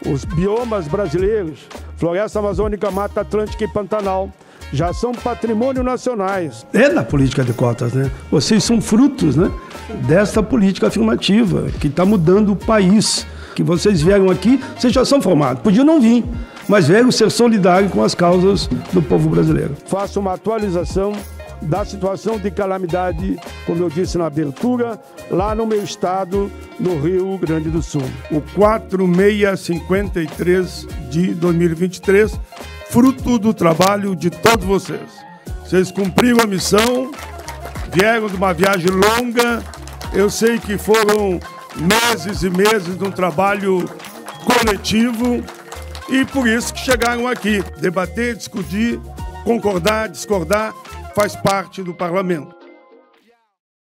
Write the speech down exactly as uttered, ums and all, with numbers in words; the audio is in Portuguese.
Os biomas brasileiros, Floresta Amazônica, Mata Atlântica e Pantanal, já são patrimônio nacionais. É da política de cotas, né? Vocês são frutos, né, desta política afirmativa que está mudando o país. Que vocês vieram aqui, vocês já são formados. Podiam não vir, mas vieram ser solidários com as causas do povo brasileiro. Faço uma atualização da situação de calamidade, como eu disse na abertura, lá no meu estado, no Rio Grande do Sul. O quatro seis cinquenta e três de dois mil e vinte e três, fruto do trabalho de todos vocês. Vocês cumpriram a missão, vieram de uma viagem longa, eu sei que foram meses e meses de um trabalho coletivo e por isso que chegaram aqui. Debater, discutir, concordar, discordar, faz parte do parlamento.